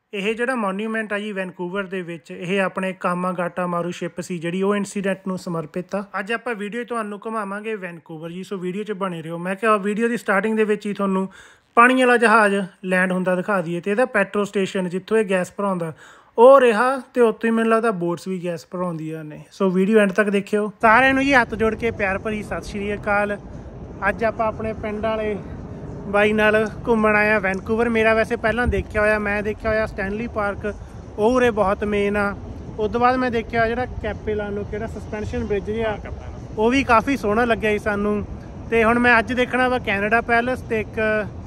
ਇਹ ਜਿਹੜਾ ਮੋਨੂਮੈਂਟ ਆ ਜੀ ਵੈਨਕੂਵਰ ਦੇ ਵਿੱਚ, ਇਹ ਆਪਣੇ ਕਾਮਾਗਾਟਾ ਮਾਰੂ ਸ਼ਿਪ ਸੀ ਜਿਹੜੀ, ਉਹ ਇਨਸੀਡੈਂਟ ਨੂੰ ਸਮਰਪਿਤ ਆ। ਅੱਜ ਆਪਾਂ ਵੀਡੀਓ ਤੁਹਾਨੂੰ ਘੁਮਾਵਾਂਗੇ ਵੈਨਕੂਵਰ ਜੀ, ਸੋ ਵੀਡੀਓ 'ਚ ਬਣੇ ਰਹੋ। ਮੈਂ ਕਿਹਾ ਵੀਡੀਓ ਦੀ ਸਟਾਰਟਿੰਗ ਦੇ ਵਿੱਚ ਹੀ ਤੁਹਾਨੂੰ ਪਾਣੀ ਵਾਲਾ ਜਹਾਜ਼ ਲੈਂਡ ਹੁੰਦਾ ਦਿਖਾ ਦਈਏ, ਤੇ ਇਹਦਾ ਪੈਟਰੋ ਸਟੇਸ਼ਨ ਜਿੱਥੋਂ ਇਹ ਗੈਸ ਭਰਾਉਂਦਾ ਉਹ ਰਿਹਾ, ਤੇ ਉੱਥੇ ਮੈਨੂੰ ਲੱਗਦਾ ਬੋਟਸ ਵੀ ਗੈਸ ਭਰਾਉਂਦੀਆਂ ਨੇ। ਸੋ ਵੀਡੀਓ ਐਂਡ ਤੱਕ ਦੇਖਿਓ। ਸਾਰਿਆਂ ਨੂੰ ਜੀ ਹੱਥ ਜੋੜ ਕੇ ਪਿਆਰ ਭਰੀ ਸਤਿ ਸ਼੍ਰੀ ਅਕਾਲ। ਅੱਜ ਆਪਾਂ ਆਪਣੇ ਪਿੰਡ ਵਾਲੇ ਬਾਈ ਨਾਲ ਘੁੰਮਣ ਆਇਆ ਵੈਨਕੂਵਰ। ਮੇਰਾ ਵੈਸੇ ਪਹਿਲਾਂ ਦੇਖਿਆ ਹੋਇਆ, ਮੈਂ ਦੇਖਿਆ ਹੋਇਆ ਸਟੈਨਲੀ ਪਾਰਕ, ਉਹ ਉਰੇ ਬਹੁਤ ਮੇਨ ਆ। ਉਸ ਤੋਂ ਬਾਅਦ ਮੈਂ ਦੇਖਿਆ ਜਿਹੜਾ ਕੈਪੇਲਾਨੋ ਕਿਹੜਾ ਸਸਪੈਂਸ਼ਨ ਬ੍ਰਿਜ ਜਿਹਾ, ਉਹ ਵੀ ਕਾਫੀ ਸੋਹਣਾ ਲੱਗਿਆ ਸੀ ਸਾਨੂੰ। ਤੇ ਹੁਣ ਮੈਂ ਅੱਜ ਦੇਖਣਾ ਵਾ ਕੈਨੇਡਾ ਪੈਲਸ ਤੇ ਇੱਕ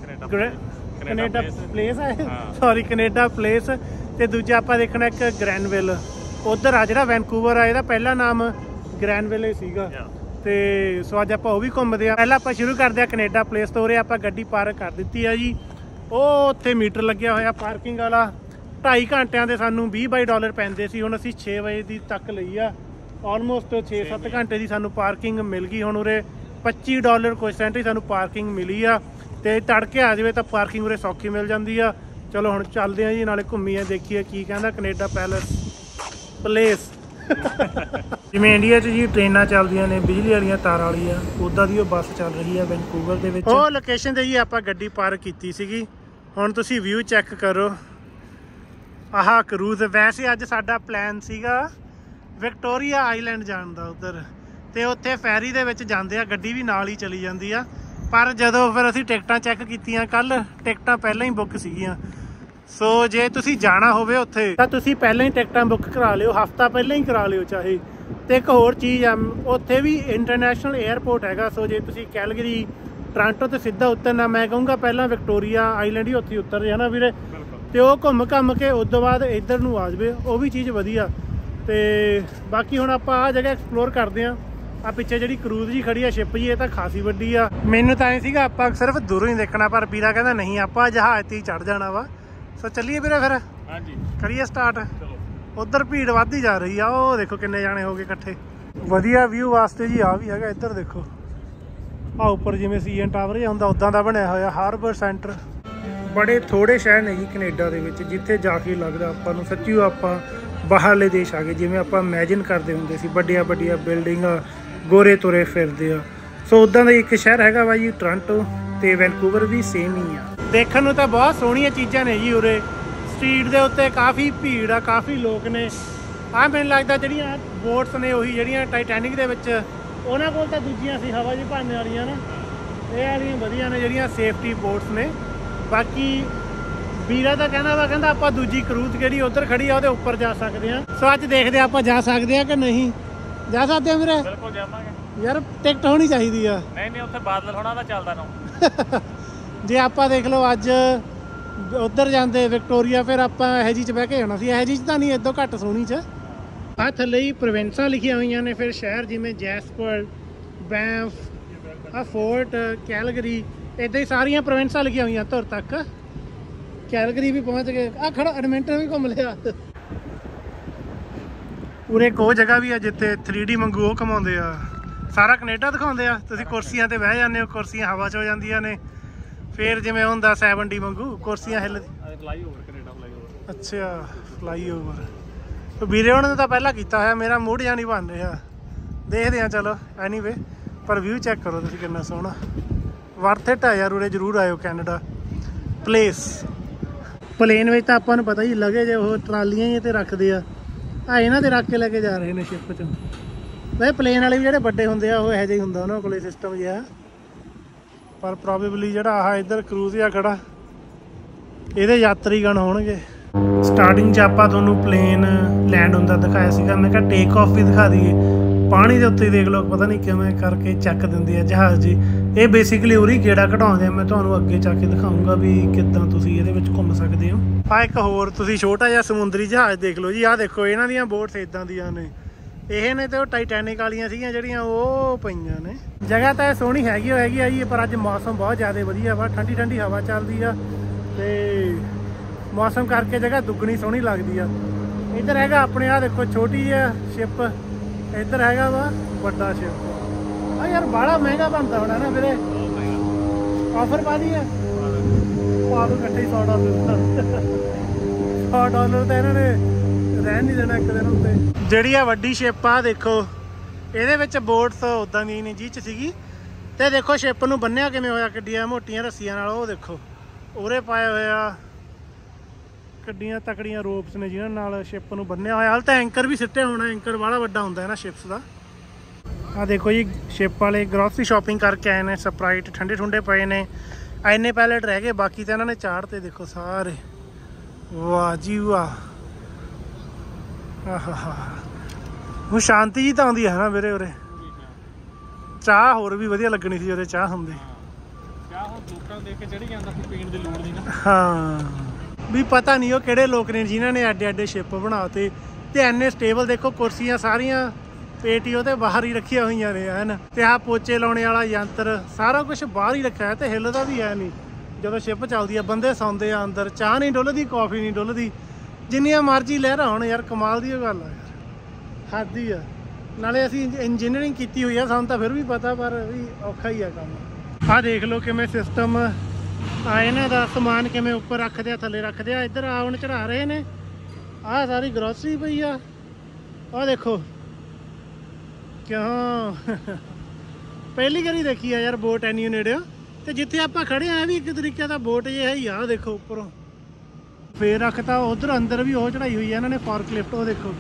ਕੈਨੇਡਾ ਪਲੇਸ ਹੈ, ਸੌਰੀ ਕੈਨੇਡਾ ਪਲੇਸ, ਤੇ ਦੂਜਾ ਆਪਾਂ ਦੇਖਣਾ ਇੱਕ ਗ੍ਰੈਨਵਿਲ। ਉਧਰ ਆ ਜਿਹੜਾ ਵੈਨਕੂਵਰ ਆ, ਇਹਦਾ ਪਹਿਲਾ ਨਾਮ ਗ੍ਰੈਨਵਿਲ ਹੀ ਸੀਗਾ। ਤੇ ਸੋ ਅੱਜ ਆਪਾਂ ਉਹ ਵੀ ਘੁੰਮਦੇ ਆ। ਪਹਿਲਾਂ ਆਪਾਂ ਸ਼ੁਰੂ ਕਰਦੇ ਆ ਕੈਨੇਡਾ ਪਲੇਸ ਤੋਂ। ਉਰੇ ਆਪਾਂ ਗੱਡੀ ਪਾਰਕ ਕਰ ਦਿੱਤੀ ਆ ਜੀ। ਉਹ ਉੱਥੇ ਮੀਟਰ ਲੱਗਿਆ ਹੋਇਆ ਪਾਰਕਿੰਗ ਵਾਲਾ। 2.5 ਘੰਟਿਆਂ ਦੇ ਸਾਨੂੰ $20 ਪੈਂਦੇ ਸੀ, ਹੁਣ ਅਸੀਂ 6 ਵਜੇ ਦੀ ਤੱਕ ਲਈ ਆ। ਆਲਮੋਸਟ 6-7 ਘੰਟੇ ਦੀ ਸਾਨੂੰ ਪਾਰਕਿੰਗ ਮਿਲ ਗਈ। ਹੁਣ ਉਰੇ $25 ਕੁਛ ਸੈਂਟ ਹੀ ਸਾਨੂੰ ਪਾਰਕਿੰਗ ਮਿਲੀ ਆ। ਤੇ ਤੜਕੇ ਆ ਜਾਵੇ ਤਾਂ ਪਾਰਕਿੰਗ ਉਰੇ ਸੌਖੀ ਮਿਲ ਜਾਂਦੀ ਆ। ਚਲੋ ਹੁਣ ਚੱਲਦੇ ਆ ਜੀ, ਨਾਲੇ ਘੁੰਮੀਏ, ਦੇਖੀਏ ਕੀ ਕਹਿੰਦਾ ਕੈਨੇਡਾ ਪੈਲਸ ਪਲੇਸ। ਜਿਵੇਂ ਇੰਡੀਆ 'ਚ ਜੀ ਟ੍ਰੇਨਾਂ ਚੱਲਦੀਆਂ ਨੇ ਬਿਜਲੀ ਵਾਲੀਆਂ ਤਾਰਾਂ ਵਾਲੀਆਂ, ਉੱਦਾਂ ਦੀ ਉਹ ਬੱਸ ਚੱਲ ਰਹੀ ਆ ਵੈਨਕੂਵਰ ਦੇ ਵਿੱਚ। ਉਹ ਲੋਕੇਸ਼ਨ ਤੇ ਜੀ ਆਪਾਂ ਗੱਡੀ ਪਾਰਕ ਕੀਤੀ ਸੀਗੀ। ਹੁਣ ਤੁਸੀਂ ਵਿਊ ਚੈੱਕ ਕਰੋ, ਆਹ ਕਰੂਜ਼। ਵੈਸੇ ਅੱਜ ਸਾਡਾ ਪਲਾਨ ਸੀਗਾ ਵਿਕਟੋਰੀਆ ਆਈਲੈਂਡ ਜਾਣ ਦਾ ਉੱਧਰ, ਤੇ ਉੱਥੇ ਫੈਰੀ ਦੇ ਵਿੱਚ ਜਾਂਦੇ ਆ, ਗੱਡੀ ਵੀ ਨਾਲ ਹੀ ਚਲੀ ਜਾਂਦੀ ਆ। ਪਰ ਜਦੋਂ ਫਿਰ ਅਸੀਂ ਟਿਕਟਾਂ ਚੈੱਕ ਕੀਤੀਆਂ ਕੱਲ੍ਹ, ਟਿਕਟਾਂ ਪਹਿਲਾਂ ਹੀ ਬੁੱਕ ਸੀਗੀਆਂ। ਸੋ ਜੇ ਤੁਸੀਂ ਜਾਣਾ ਹੋਵੇ ਉੱਥੇ ਤਾਂ ਤੁਸੀਂ ਪਹਿਲਾਂ ਹੀ ਟਿਕਟਾਂ ਬੁੱਕ ਕਰਾ ਲਿਓ, ਹਫ਼ਤਾ ਪਹਿਲਾਂ ਹੀ ਕਰਾ ਲਿਓ ਚਾਹੇ। ਤੇ ਇੱਕ ਹੋਰ ਚੀਜ਼ ਆ, ਉੱਥੇ ਵੀ ਇੰਟਰਨੈਸ਼ਨਲ ਏਅਰਪੋਰਟ ਹੈਗਾ। ਸੋ ਜੇ ਤੁਸੀਂ ਕੈਲਗਰੀ ਟੋਰਾਂਟੋ ਤੋਂ ਸਿੱਧਾ ਉਤਰਨਾ, ਮੈਂ ਕਹੂੰਗਾ ਪਹਿਲਾਂ ਵਿਕਟੋਰੀਆ ਆਈਲੈਂਡ ਹੀ ਉੱਥੇ ਉਤਰ ਜਾਣਾ ਵੀਰੇ, ਤੇ ਉਹ ਘੁੰਮ ਕੇ ਉਸ ਤੋਂ ਬਾਅਦ ਇੱਧਰ ਨੂੰ ਆ ਜਾਵੇ, ਉਹ ਵੀ ਚੀਜ਼ ਵਧੀਆ। ਤੇ ਬਾਕੀ ਹੁਣ ਆਪਾਂ ਆਹ ਜਗ੍ਹਾ ਐਕਸਪਲੋਰ ਕਰਦੇ ਹਾਂ। ਆ ਪਿੱਛੇ ਜਿਹੜੀ ਕਰੂਜ਼ ਜੀ ਖੜੀ ਆ ਸ਼ਿਪ ਜੀ, ਇਹ ਤਾਂ ਖਾਸੀ ਵੱਡੀ ਆ। ਮੈਨੂੰ ਤਾਂ ਐਂ ਸੀਗਾ ਆਪਾਂ ਸਿਰਫ ਦੂਰੋਂ ਹੀ ਦੇਖਣਾ, ਪਰ ਵੀਰਾ ਕਹਿੰਦਾ ਨਹੀਂ ਆਪਾਂ ਜਹਾਜ਼ ਤੇ ਹੀ ਚੜ੍ਹ ਜਾਣਾ ਵਾ। ਸੋ ਚੱਲੀਏ ਵੀਰੇ ਫਿਰ, ਹਾਂਜੀ ਕਰੀਏ ਸਟਾਰਟ। ਉਧਰ ਭੀੜ ਵੱਧਦੀ ਜਾ ਰਹੀ ਆ, ਉਹ ਦੇਖੋ ਕਿੰਨੇ ਜਾਣੇ ਹੋ ਗਏ ਇਕੱਠੇ। ਵਧੀਆ ਵਿਊ ਵਾਸਤੇ ਜੀ ਆ ਵੀ ਹੈਗਾ, ਇੱਧਰ ਦੇਖੋ ਆ ਉੱਪਰ ਜਿਵੇਂ CN ਟਾਵਰ ਜਿਹਾ ਹੁੰਦਾ ਉੱਦਾਂ ਦਾ ਬਣਿਆ ਹੋਇਆ ਹਾਰਬਰ ਸੈਂਟਰ। ਬੜੇ ਥੋੜੇ ਸ਼ਹਿਰ ਨੇ ਜੀ ਕੈਨੇਡਾ ਦੇ ਵਿੱਚ ਜਿੱਥੇ ਜਾ ਕੇ ਲੱਗਦਾ ਆਪਾਂ ਨੂੰ ਸੱਚੀ ਆਪਾਂ ਬਾਹਰਲੇ ਦੇਸ਼ ਆ ਗਏ, ਜਿਵੇਂ ਆਪਾਂ ਇਮੈਜਿਨ ਕਰਦੇ ਹੁੰਦੇ ਸੀ, ਵੱਡੀਆਂ ਵੱਡੀਆਂ ਬਿਲਡਿੰਗਾਂ, ਗੋਰੇ ਤੁਰੇ ਫਿਰਦੇ ਆ। ਸੋ ਉੱਦਾਂ ਦਾ ਇੱਕ ਸ਼ਹਿਰ ਹੈਗਾ ਵਾ ਜੀ ਟੋਰਾਂਟੋ, ਤੇ ਵੈਨਕੂਵਰ ਵੀ ਸੇਮ ਹੀ ਆ। ਦੇਖਣ ਨੂੰ ਤਾਂ ਬਹੁਤ ਸੋਹਣੀਆਂ ਚੀਜ਼ਾਂ ਨੇ ਜੀ ਉਰੇ। ਸਟਰੀਟ ਦੇ ਉੱਤੇ ਕਾਫੀ ਭੀੜ ਆ, ਕਾਫੀ ਲੋਕ ਨੇ। ਆਹ ਮੈਨੂੰ ਲੱਗਦਾ ਜਿਹੜੀਆਂ ਬੋਟਸ ਨੇ ਉਹੀ ਜਿਹੜੀਆਂ ਟਾਈਟੈਨਿਕ ਦੇ ਵਿੱਚ, ਉਹਨਾਂ ਕੋਲ ਤਾਂ ਦੂਜੀਆਂ ਸੀ ਹਵਾ 'ਚ ਭਰਨੇ ਵਾਲੀਆਂ ਨਾ, ਇਹ ਵਾਲੀਆਂ ਵਧੀਆ ਨੇ ਜਿਹੜੀਆਂ ਸੇਫਟੀ ਬੋਟਸ ਨੇ। ਬਾਕੀ ਵੀਰਾ ਤਾਂ ਕਹਿੰਦਾ ਆਪਾਂ ਦੂਜੀ ਕਰੂਜ਼ ਜਿਹੜੀ ਉੱਧਰ ਖੜੀ ਆ ਉਹਦੇ ਉੱਪਰ ਜਾ ਸਕਦੇ ਆ। ਸੋ ਅੱਜ ਦੇਖਦੇ ਆ ਆਪਾਂ ਜਾ ਸਕਦੇ ਆ ਕਿ ਨਹੀਂ। ਜਾ ਸਕਦੇ ਆ ਵੀਰੇ? ਬਿਲਕੁਲ ਜਾਵਾਂਗੇ ਯਾਰ, ਟਿਕਟ ਹੋਣੀ ਚਾਹੀਦੀ ਆ। ਨਹੀਂ ਉੱਥੇ ਬਾਦਲ ਹੋਣਾ ਤਾਂ ਚੱਲਦਾ ਨਾ। ਜੇ ਆਪਾਂ ਦੇਖ ਲਓ ਅੱਜ ਉੱਧਰ ਜਾਂਦੇ ਵਿਕਟੋਰੀਆ, ਫਿਰ ਆਪਾਂ ਇਹੋ ਜਿਹੀ 'ਚ ਬਹਿ ਕੇ ਜਾਣਾ ਸੀ। ਇਹੋ ਜਿਹੀ 'ਚ ਤਾਂ ਨਹੀਂ, ਇੱਦੋਂ ਘੱਟ ਸੋਹਣੀ 'ਚ। ਆਹ ਥੱਲੇ ਹੀ ਪ੍ਰੋਵਿੰਸਾਂ ਲਿਖੀਆਂ ਹੋਈਆਂ ਨੇ, ਫਿਰ ਸ਼ਹਿਰ ਜਿਵੇਂ ਜੈਸਪਰ, ਬੈਂਫ, ਆਹ ਫੋਰਟ, ਕੈਲਗਰੀ, ਇੱਦਾਂ ਹੀ ਸਾਰੀਆਂ ਪ੍ਰੋਵਿੰਸਾਂ ਲਿਖੀਆਂ ਹੋਈਆਂ ਧੁਰ ਤੱਕ। ਕੈਲਗਰੀ ਵੀ ਪਹੁੰਚ ਗਏ। ਆਹ ਖੜਾ ਐਡਮਿੰਟਨ ਵੀ ਘੁੰਮ ਲਿਆ। ਉਰੇ ਇੱਕ ਉਹ ਜਗ੍ਹਾ ਵੀ ਆ ਜਿੱਥੇ 3D ਵਾਂਗੂ ਉਹ ਘੁਮਾਉਂਦੇ ਆ, ਸਾਰਾ ਕੈਨੇਡਾ ਦਿਖਾਉਂਦੇ ਆ। ਤੁਸੀਂ ਕੁਰਸੀਆਂ ਤੇ ਬਹਿ ਜਾਂਦੇ ਹੋ, ਕੁਰਸੀਆਂ ਹਵਾ 'ਚ ਹੋ ਜਾਂਦੀਆਂ ਨੇ। ਫਿਰ ਜਿਵੇਂ ਹੁੰਦਾ 7D ਵਾਂਗੂ ਕੁਰਸੀਆਂ ਹਿੱਲਦੀ। ਅੱਛਾ ਫਲਾਈਓਵਰ। ਵੀਰੇ ਉਹਨਾਂ ਨੇ ਤਾਂ ਪਹਿਲਾਂ ਕੀਤਾ ਹੋਇਆ, ਮੇਰਾ ਮੂਡ ਜਾਂ ਨਹੀਂ ਬਣ ਰਿਹਾ। ਦੇਖਦੇ ਆ ਚਲੋ ਐਨੀਵੇ, ਪਰ ਵਿਊ ਚੈੱਕ ਕਰੋ ਤੁਸੀਂ ਕਿੰਨਾ ਸੋਹਣਾ। ਵਰਥ ਇਟ ਆ ਯਾਰ, ਉਰੇ ਜ਼ਰੂਰ ਆਇਓ ਕੈਨੇਡਾ ਪਲੇਸ। ਪਲੇਨ ਵਿੱਚ ਤਾਂ ਆਪਾਂ ਨੂੰ ਪਤਾ ਹੀ ਲੱਗੇ ਜੇ ਉਹ ਟਰਾਲੀਆਂ ਹੀ ਤੇ ਰੱਖਦੇ ਆ, ਇਹਨਾਂ ਤੇ ਰੱਖ ਕੇ ਲੈ ਕੇ ਜਾ ਰਹੇ ਨੇ ਸ਼ਿਪ 'ਚ। ਵੈਸੇ ਪਲੇਨ ਵਾਲੇ ਵੀ ਜਿਹੜੇ ਵੱਡੇ ਹੁੰਦੇ ਆ ਉਹ ਇਹੋ ਜਿਹਾ ਹੀ ਹੁੰਦਾ ਉਹਨਾਂ ਕੋਲ ਸਿਸਟਮ ਜਿਹਾ। ਪਰ ਪ੍ਰੋਬੇਬਲੀ ਜਿਹੜਾ ਆਹ ਇੱਧਰ ਕਰੂਜ਼ ਆ ਖੜਾ, ਇਹਦੇ ਯਾਤਰੀਗਣ ਹੋਣਗੇ। ਸਟਾਰਟਿੰਗ 'ਚ ਆਪਾਂ ਤੁਹਾਨੂੰ ਪਲੇਨ ਲੈਂਡ ਹੁੰਦਾ ਦਿਖਾਇਆ ਸੀਗਾ, ਮੈਂ ਕਿਹਾ ਟੇਕ ਆਫ ਵੀ ਦਿਖਾ ਦਈਏ। ਪਾਣੀ ਦੇ ਉੱਤੇ ਦੇਖ ਲਓ, ਪਤਾ ਨਹੀਂ ਕਿਵੇਂ ਕਰਕੇ ਚੱਕ ਦਿੰਦੇ ਆ ਜਹਾਜ਼ ਜੀ। ਇਹ ਬੇਸਿਕਲੀ ਉਰੀ ਗੇੜਾ ਘਟਾਉਂਦੇ ਆ। ਮੈਂ ਤੁਹਾਨੂੰ ਅੱਗੇ ਜਾ ਕੇ ਦਿਖਾਊਂਗਾ ਵੀ ਕਿੱਦਾਂ ਤੁਸੀਂ ਇਹਦੇ ਵਿੱਚ ਘੁੰਮ ਸਕਦੇ ਹੋ। ਆਹ ਇੱਕ ਹੋਰ ਤੁਸੀਂ ਛੋਟਾ ਜਿਹਾ ਸਮੁੰਦਰੀ ਜਹਾਜ਼ ਦੇਖ ਲਓ ਜੀ। ਆਹ ਦੇਖੋ ਇਹਨਾਂ ਦੀਆਂ ਬੋਟਸ ਇੱਦਾਂ ਦੀਆਂ ਨੇ, ਇਹ ਨੇ ਤੇ ਉਹ ਟਾਈਟੈਨਿਕ ਵਾਲੀਆਂ ਸੀਗੀਆਂ ਜਿਹੜੀਆਂ ਉਹ ਪਈਆਂ ਨੇ। ਜਗ੍ਹਾ ਤਾਂ ਇਹ ਸੋਹਣੀ ਹੈਗੀ ਆ ਜੀ, ਪਰ ਅੱਜ ਮੌਸਮ ਬਹੁਤ ਜ਼ਿਆਦਾ ਵਧੀਆ ਵਾ, ਠੰਡੀ ਠੰਡੀ ਹਵਾ ਚੱਲਦੀ ਆ, ਤੇ ਮੌਸਮ ਕਰਕੇ ਜਗ੍ਹਾ ਦੁੱਗਣੀ ਸੋਹਣੀ ਲੱਗਦੀ ਆ। ਇੱਧਰ ਹੈਗਾ ਆਪਣੇ ਆਹ ਦੇਖੋ ਛੋਟੀ ਜਿਹੀ ਸ਼ਿਪ, ਇੱਧਰ ਹੈਗਾ ਵਾ ਵੱਡਾ ਸ਼ਿਪ। ਆ ਯਾਰ ਬਾਹਲਾ ਮਹਿੰਗਾ ਬਣਦਾ ਹੋਣਾ ਨਾ ਵੀਰੇ, ਆਫਰ ਪਾ ਦੀ ਆ, ਪਾ ਦੋ ਇਕੱਠੇ $100। $100 ਤਾਂ ਇਹਨਾਂ ਨੇ ਰਹਿਣ ਨਹੀਂ ਦੇਣਾ ਇੱਕ ਦਿਨ ਉੱਤੇ। ਜਿਹੜੀ ਆ ਵੱਡੀ ਸ਼ਿਪ ਆ ਦੇਖੋ, ਇਹਦੇ ਵਿੱਚ ਬੋਟਸ ਉਦਾਂ ਦੀ ਨਹੀਂ ਜਿਹਦੇ 'ਚ ਸੀਗੀ। ਤੇ ਦੇਖੋ ਸ਼ਿਪ ਨੂੰ ਬੰਨਿਆ ਕਿਵੇਂ ਹੋਇਆ, ਕਿੱਡੀਆਂ ਮੋਟੀਆਂ ਰੱਸੀਆਂ ਨਾਲ। ਉਹ ਦੇਖੋ ਉਰੇ ਪਾਏ ਹੋਇਆ ਕਿੱਡੀਆਂ ਤਕੜੀਆਂ ਰੋਪਸ ਨੇ ਜਿਹਨਾਂ ਨਾਲ ਸ਼ਿਪ ਨੂੰ ਬੰਨਿਆ ਹੋਇਆ। ਹਾਲ ਤਾਂ ਐਂਕਰ ਵੀ ਸਿੱਟਿਆ ਹੋਣਾ, ਐਂਕਰ ਵਾਲਾ ਵੱਡਾ ਹੁੰਦਾ ਹੈ ਨਾ ਸ਼ਿਪਸ ਦਾ। ਆ ਦੇਖੋ ਜੀ ਸ਼ਿਪ ਵਾਲੇ ਗਰੋਸਰੀ ਸ਼ਾਪਿੰਗ ਕਰਕੇ ਆਏ ਨੇ। ਸਪਰਾਈਟ ਠੰਡੇ ਠੁੰਡੇ ਪਏ ਨੇ, ਇੰਨੇ ਪੈਲਟ ਰਹਿ ਗਏ, ਬਾਕੀ ਤਾਂ ਇਹਨਾਂ ਨੇ ਚਾੜ ਤੇ ਦੇਖੋ ਸਾਰੇ। ਵਾਹ ਜੀ ਵਾਹ, ਆਹਾ ਉਹ ਸ਼ਾਂਤੀ ਜੀ ਤਾਂ ਆਉਂਦੀ ਹੈ ਨਾ ਵੀਰੇ ਉਰੇ। ਚਾਹ ਹੋਰ ਵੀ ਵਧੀਆ ਲੱਗਣੀ ਸੀ ਉਰੇ, ਚਾਹ ਹੁੰਦੀ। ਚਾਹ ਹੁਣ ਲੋਕਾਂ ਨੂੰ ਦੇਖ ਕੇ ਚੜੀ ਜਾਂਦਾ, ਕੋਈ ਪੀਣ ਦੀ ਲੋੜ ਨਹੀਂ ਨਾ। ਹਾਂ ਵੀ ਪਤਾ ਨਹੀਂ ਉਹ ਕਿਹੜੇ ਲੋਕ ਨੇ ਜਿਨ੍ਹਾਂ ਨੇ ਐਡੇ ਐਡੇ ਸ਼ਿਪ ਬਣਾਤੇ ਤੇ ਐਨੇ ਸਟੇਬਲ। ਦੇਖੋ ਕੁਰਸੀਆਂ ਸਾਰੀਆਂ ਪੇਟੀ ਉਹਦੇ ਬਾਹਰ ਹੀ ਰੱਖੀਆਂ ਹੋਈਆਂ ਨੇ ਹਨ, ਤੇ ਆਹ ਪੋਚੇ ਲਾਉਣੇ ਵਾਲਾ ਯੰਤਰ ਸਾਰਾ ਕੁਝ ਬਾਹਰ ਹੀ ਰੱਖਿਆ ਹੈ। ਤੇ ਹਿੱਲਦਾ ਵੀ ਹੈ ਨਹੀਂ ਜਦੋਂ ਸ਼ਿਪ ਚੱਲਦੀ ਆ। ਬੰਦੇ ਸੌਂਦੇ ਆ ਅੰਦਰ, ਚਾਹ ਨਹੀਂ ਡੁੱਲਦੀ, ਕੌਫੀ ਨਹੀਂ ਡੁੱਲਦੀ, ਜਿੰਨੀਆਂ ਮਰਜ਼ੀ ਲਹਿਰਾਂ ਹੋਣ। ਯਾਰ ਕਮਾਲ ਦੀ ਉਹ ਗੱਲ ਆ ਯਾਰ, ਹੱਦ ਹੀ ਆ। ਨਾਲੇ ਅਸੀਂ ਇੰਜੀਨੀਅਰਿੰਗ ਕੀਤੀ ਹੋਈ ਆ, ਸਾਨੂੰ ਤਾਂ ਫਿਰ ਵੀ ਪਤਾ, ਪਰ ਵੀ ਔਖਾ ਹੀ ਆ ਕੰਮ। ਆਹ ਦੇਖ ਲਓ ਕਿਵੇਂ ਸਿਸਟਮ ਆ ਇਹਨਾਂ ਦਾ। ਸਮਾਨ ਕਿਵੇਂ ਉੱਪਰ ਰੱਖਦੇ ਆ, ਥੱਲੇ ਰੱਖਦੇ ਆ, ਇੱਧਰ ਆਉਣ ਚੜਾ ਰਹੇ ਨੇ। ਆਹ ਸਾਰੀ ਗਰੋਸਰੀ ਪਈ ਆ। ਆਹ ਦੇਖੋ ਕਿਉਂ ਪਹਿਲੀ ਵਾਰੀ ਦੇਖੀ ਆ ਯਾਰ ਬੋਟ ਐਨੀ ਨੇੜੇ। ਤੇ ਜਿੱਥੇ ਆਪਾਂ ਖੜੇ ਆ ਵੀ ਇੱਕ ਤਰੀਕੇ ਦਾ ਬੋਟ ਜਿਹਾ ਹੀ ਆ। ਦੇਖੋ ਉੱਪਰੋਂ ਫੇਰ ਰੱਖਤਾ, ਉਧਰ ਅੰਦਰ ਵੀ ਉਹ ਚੜਾਈ ਹੋਈ ਆ ਇਹਨਾਂ ਨੇ ਫੋਰਕਲਿਫਟ। ਉਹ ਦੇਖੋ